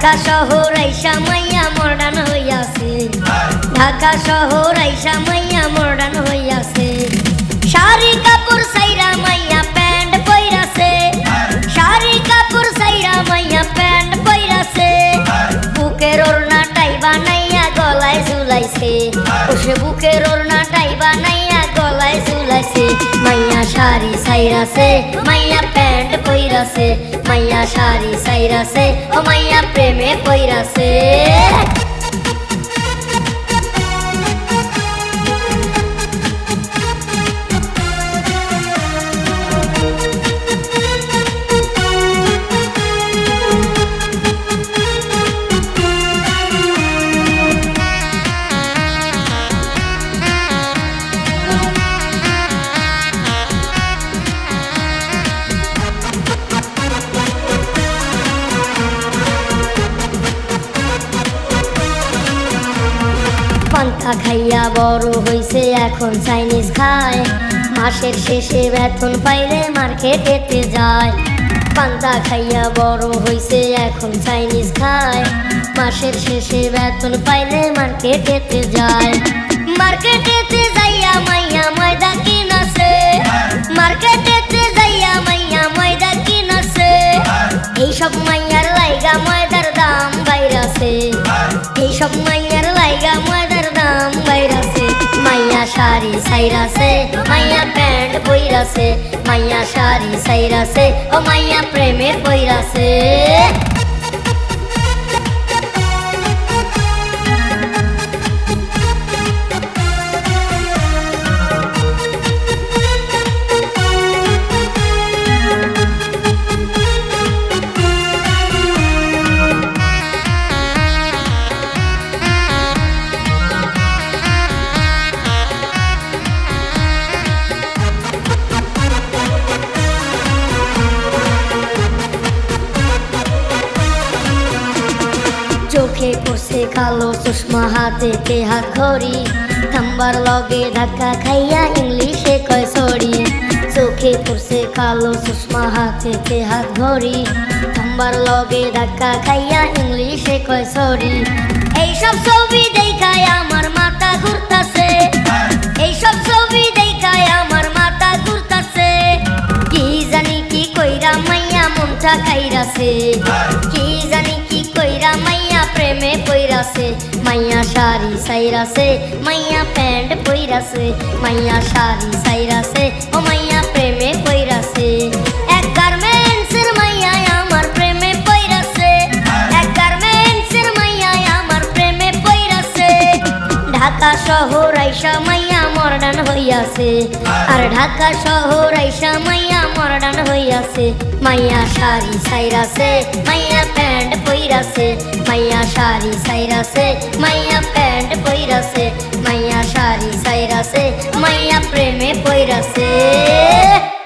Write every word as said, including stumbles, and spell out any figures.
ঢাকা শহর আইসা মাইয়া মডার্ন হইয়াছে ঢাকা শহর আইসা মাইয়া মডার্ন হইয়াছে শাড়ি কাপড় সাইরা মাইয়া প্যান্ট পইরাছে শাড়ি কাপড় সাইরা মাইয়া প্যান্ট পইরাছে বুকের ওড়না টাই বানাইয়া গলায় ঝুলাইছে ওসে বুকের ওড়না টাই বানাইয়া গলায় ঝুলাইছে মাইয়া শাড়ি সাইরাছে মাইয়া প্যান্ট পইরাছে মাইয়া শাড়ি সাইরাছে ও মাইয়া প্রেমে পইরাছে পান্তা খাইয়া বড় হইছে এখন চাইনিজ খায় মাসের শেষে বেতন পাইলে মার্কেটেতে যায় পান্তা খাইয়া বড় হইছে এখন চাইনিজ খায় মাসের শেষে বেতন পাইলে মার্কেটেতে যায় মার্কেটেতে যাইয়া মাইয়া ময়দা কিনাছে মার্কেটেতে যাইয়া মাইয়া ময়দা কিনাছে এইসব মাইয়ার লাইগা ময়দার দাম বাইরাছে এইসব মাইয়ার লাইগা ময়দার দাম বাইরাছে মাইয়া শাড়ি সাইরাছে মাইয়া প্যান্ট পইরাছে মাইয়া শাড়ি সাইরাছে ও মাইয়া প্রেমে পইরাছে চোখে পড়ছে কালো চশমা হাতে হাত ঘড়ি থাম্বার লগে ধাক্কা খাইয়া ইংলিশে কয় সরি চোখে পড়ছে কালো চশমা হাতে হাত ঘড়ি থাম্বার লগে ধাক্কা খাইয়া ইংলিশে কয় সরি এইসব ছবি দেখায় আমার মাথা ঘুরতাছে এইসব ছবি দেখায় আমার মাথা ঘুরতাছে কি জানি কি কইরা মাইয়া মনটা কাইরাছে কি জানি কি কইরা মাইয়া প্রেমে পইরাছে মাইয়া শাড়ি সাইরাছে মাইয়া প্যান্ট পইরাছে মাইয়া শাড়ি সাইরাছে ও মাইয়া প্রেমে পইরাছে এক গার্মেন্টসের মাইয়া আমার প্রেমে পইরাছে এক গার্মেন্টসের মাইয়া আমার প্রেমে পইরাছে ঢাকা শহর আইসা মাইয়া মডার্ন হইয়াছে আর ঢাকা শহর আইসা মাইয়া মডার্ন হইয়াছে মাইয়া শাড়ি সাইরাছে মাইয়া প্যান্ট পইরাছে মাইয়া শাড়ি সাইরাছে মাইয়া প্যান্ট পইরাছে মাইয়া শাড়ি সাইরাছে মাইয়া প্রেমে পইরাছে।